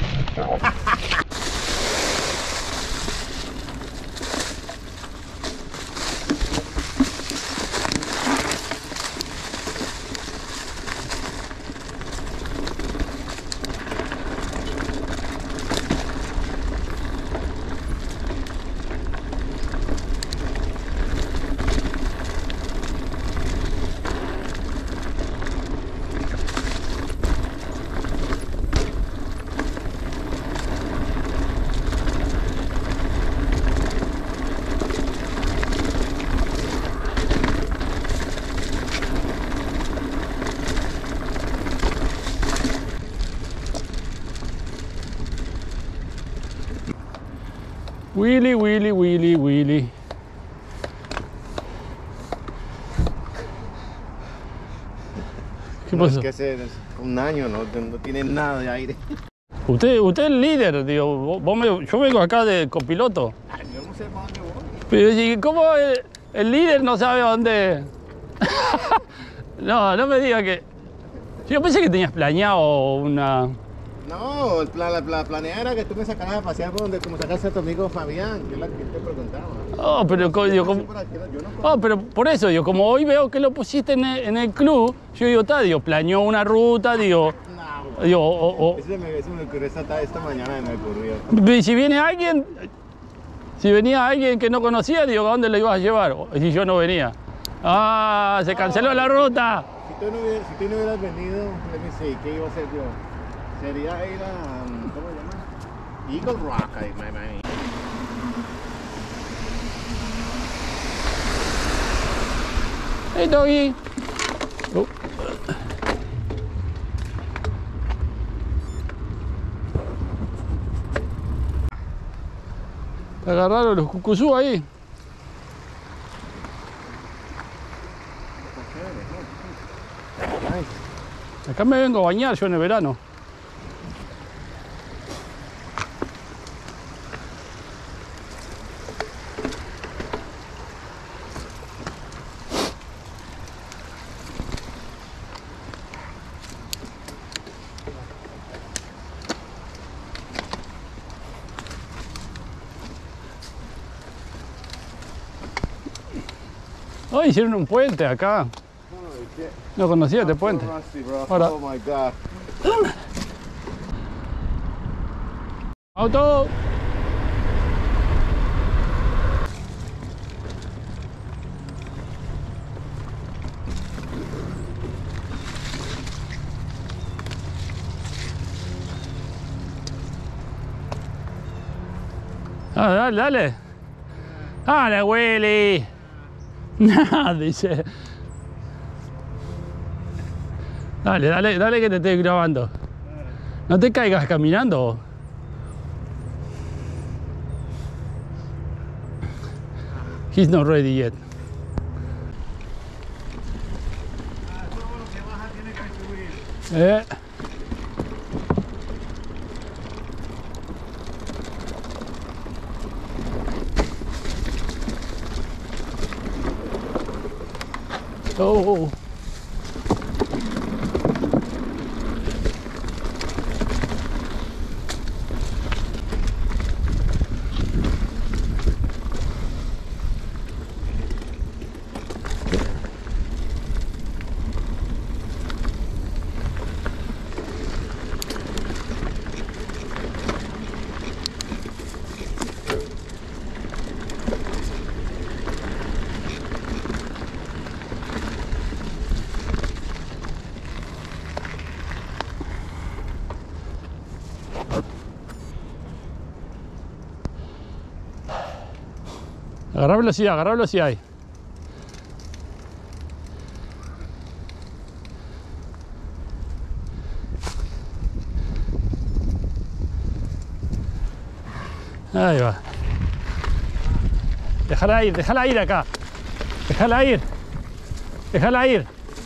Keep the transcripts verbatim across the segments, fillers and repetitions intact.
Willy, Willy, Willy, Willy. ¿Qué no, pasó? Es que hace un año no, no tiene nada de aire. Usted, usted es el líder, digo, vos, vos me, yo vengo acá de copiloto. Ay, yo no sé para dónde voy. Pero ¿y cómo el, el líder no sabe a dónde? No, no me diga que... Yo pensé que tenías planeado una... No, el plan, la, la planeada era que tú me sacaras a pasear por donde como sacaste a tu amigo Fabián, que es la que te preguntaba. Oh, pero, co- digo, como... oh, pero por eso, digo, como hoy veo que lo pusiste en el, en el club, yo digo, está, digo, planeó una ruta, digo... No, digo, o, o- eso me, eso me ocurrió esta, esta mañana, me ocurrió. y si viene alguien, si venía alguien que no conocía, digo, ¿a dónde lo ibas a llevar? O- Si yo no venía. Ah, se canceló la ruta. Si tú no hubieras, si tú no hubieras venido, let me see, ¿qué iba a hacer yo? Sería ir a, ¿cómo se llama? Eagle Rock, ahí, my man. Hey, doggy. Oh. Agarraron los cucuzú ahí. Acá me vengo a bañar yo en el verano. Oh, hicieron un puente acá. No conocía este puente. Ahora. Oh my God. Auto. Ah, dale, dale. Dale, Willy. Nada, dice. Dale, dale, dale que te estoy grabando. No te caigas caminando. He's not ready yet. Eh. Oh. Agarra velocidad, agarra velocidad ahí. Ahí va. Déjala ir, déjala ir acá. Déjala ir. Déjala ir.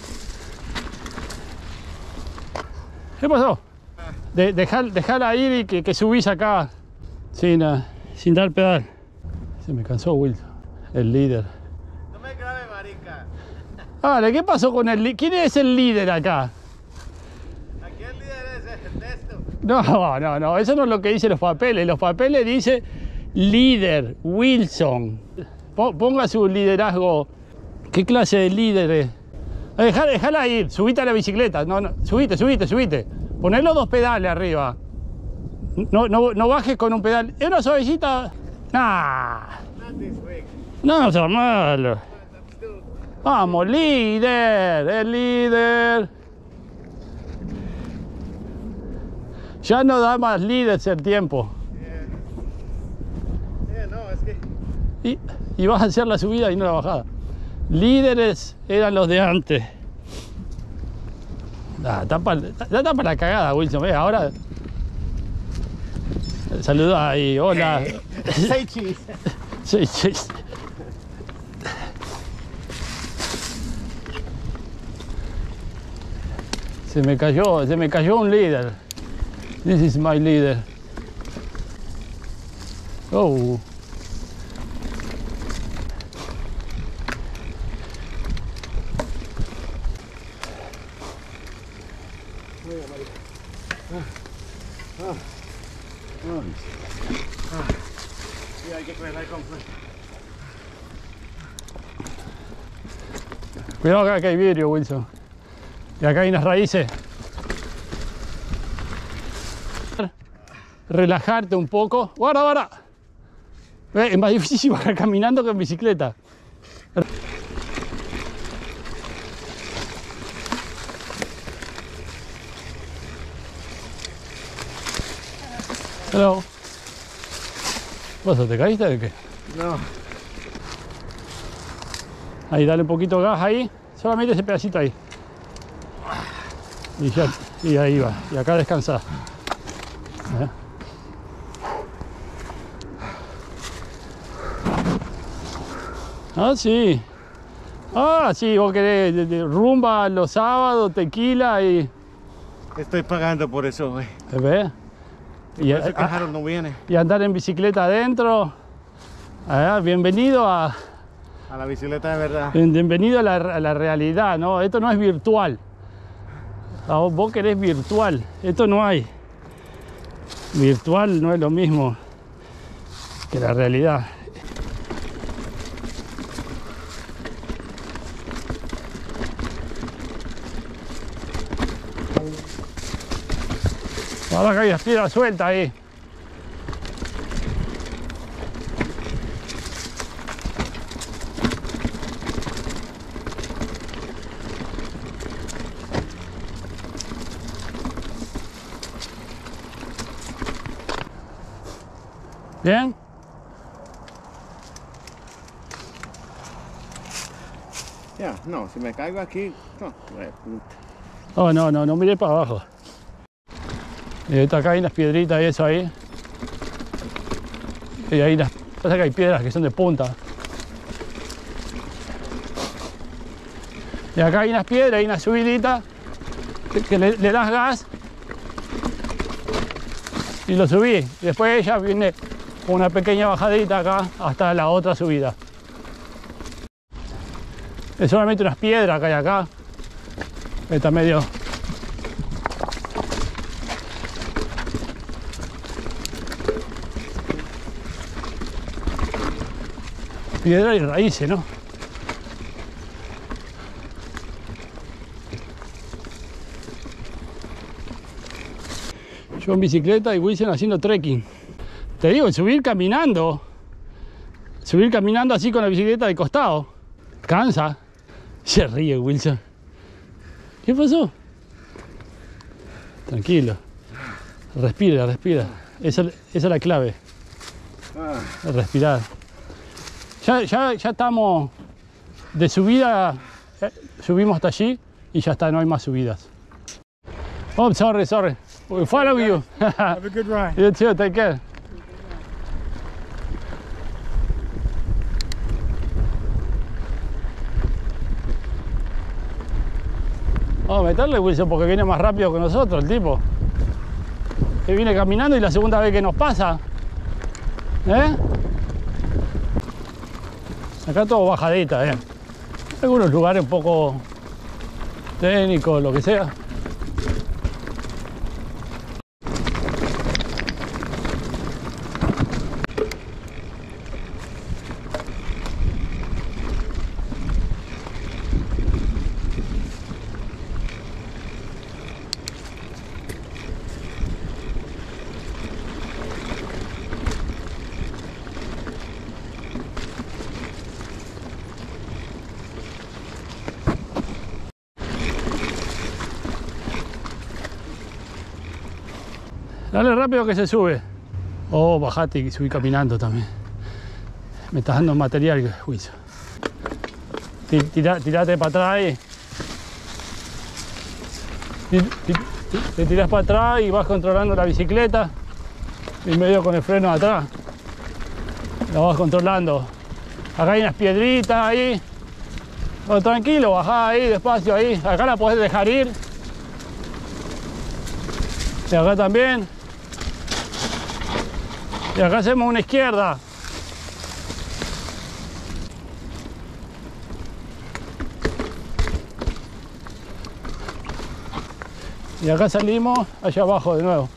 ¿Qué pasó? De, dejal, déjala ir y que, que subís acá sin, uh, sin dar pedal. Se me cansó Wilson, el líder. No me grabe, marica. Vale, ¿qué pasó con el líder? ¿Quién es el líder acá? Aquí el líder es el texto. No, no, no, eso no es lo que dicen los papeles. Los papeles dice líder, Wilson. Ponga su liderazgo. ¿Qué clase de líder es? Dejala, dejala ir, subite a la bicicleta. No, no, subite, subite, subite. Poné los dos pedales arriba. No, no, no bajes con un pedal. Es una suavecita. Nah. No, es malo. Vamos, líder, el líder. Ya no da más líderes el tiempo. Yeah. Yeah, no, es que... Y, y vas a hacer la subida y no la bajada. Líderes eran los de antes. Ah, tapa, ya tapa la cagada, Wilson. Ve, ahora. Saluda ahí, hola. Say cheese. Say cheese. Se me cayó, se me cayó un líder. This is my leader. Oh. Sí, hay que frenar con freno. Cuidado acá que hay vidrio, Wilson. Y acá hay unas raíces. Relajarte un poco. Guarda, guarda. Es más difícil bajar caminando que en bicicleta. Hello. ¿Vos te caíste de qué? No. Ahí, dale un poquito de gas ahí. Solamente ese pedacito ahí. Y, ya, y ahí va. Y acá descansá. ¿Eh? Ah, sí. Ah, sí, vos querés de, de rumba los sábados, tequila y... Estoy pagando por eso, güey. ¿Ves? Y por eso que Harold no viene. Y andar en bicicleta adentro. Ah, bienvenido a... A la bicicleta de verdad. Bienvenido a la, a la realidad, ¿no? Esto no es virtual. Ah, vos, vos querés virtual. Esto no hay. Virtual no es lo mismo que la realidad. Ahora que hay las piedras sueltas ahí. ¿Bien? Ya, no, si me caigo aquí, no, güey, puta. Oh, no, no, no miré para abajo. Y ahorita acá hay unas piedritas y eso ahí. Y ahí las, pasa que hay piedras que son de punta. Y acá hay unas piedras, hay una subidita que, que le, le das gas y lo subí. Después ella viene con una pequeña bajadita acá hasta la otra subida. Es solamente unas piedras que hay acá. Está medio... Piedra y raíces, ¿no? Yo en bicicleta y Wilson haciendo trekking. Te digo, subir caminando. Subir caminando así con la bicicleta de costado. Cansa. Se ríe Wilson. ¿Qué pasó? Tranquilo. Respira, respira. Esa, esa es la clave. Respirar. Ya, ya, ya estamos de subida, eh, subimos hasta allí y ya está, no hay más subidas. Oh, sorry, sorry. We follow you. Have a good ride. You too, take care. Vamos a meterle, Wilson, porque viene más rápido que nosotros el tipo. Que viene caminando y la segunda vez que nos pasa. ¿Eh? Acá todo bajadita, ¿eh? Algunos lugares un poco técnicos, lo que sea. Dale rápido que se sube. Oh, bajate y subí caminando también. Me estás dando material, juicio. Tira, tirate para atrás ahí. Te tirás para atrás y vas controlando la bicicleta. Y medio con el freno de atrás. La vas controlando. Acá hay unas piedritas ahí. Oh, tranquilo, bajá ahí, despacio ahí. Acá la podés dejar ir. Y acá también. Y acá hacemos una izquierda. Y acá salimos allá abajo de nuevo.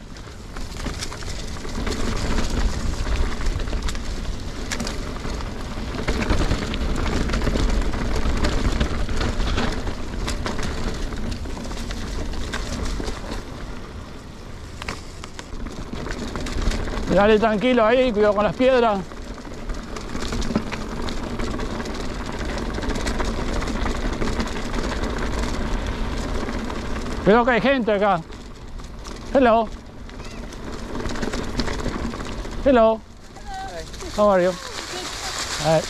Dale tranquilo ahí, cuidado con las piedras. Cuidado que hay gente acá. Hello. Hello. How are you? Hi.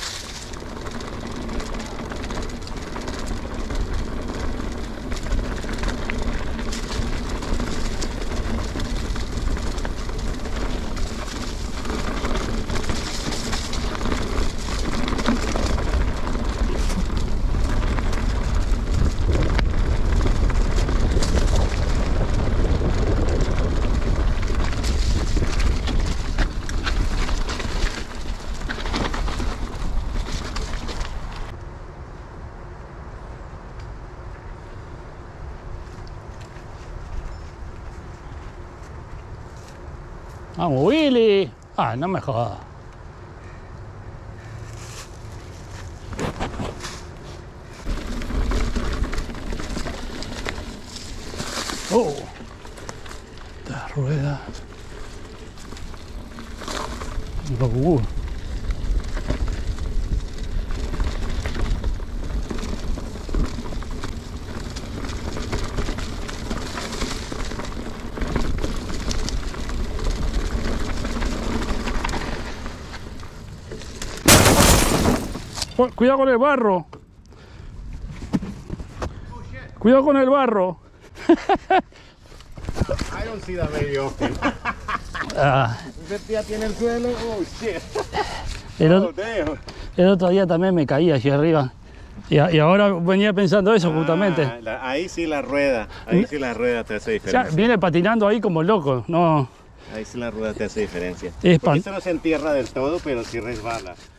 Vamos, Willy. Ah, no me jodas. Oh, esta rueda. Uh. Cuidado con el barro. Cuidado con el barro. I don't see that very often. Ah. Usted ya tiene el suelo. Oh shit. El otro, Oh, damn. el otro día también me caí allí arriba. Y, y ahora venía pensando eso Ah, justamente. la, ahí sí la rueda. Ahí sí la rueda te hace O sea, diferencia. viene patinando ahí como loco. No. Ahí sí la rueda te hace diferencia. Es Porque pan- esto no se entierra del todo, pero sí resbala.